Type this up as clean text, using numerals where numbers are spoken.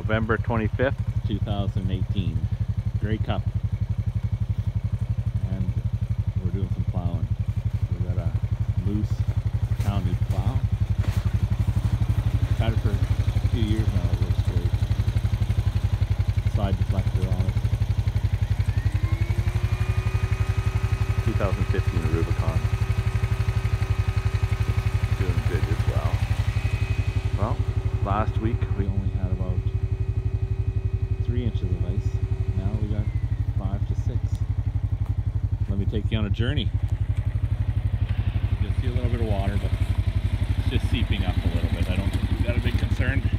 November 25th, 2018. Grey Cup. And we're doing some plowing. We got a loose county plow. Had it for a few years now, it works great. Side deflector on it. 2015 Rubicon. Doing good as well. Well, last week we only had about 3 inches of ice. Now we got 5 to 6. Let me take you on a journey. You'll see a little bit of water, but it's just seeping up a little bit. I don't think we've got a big concern.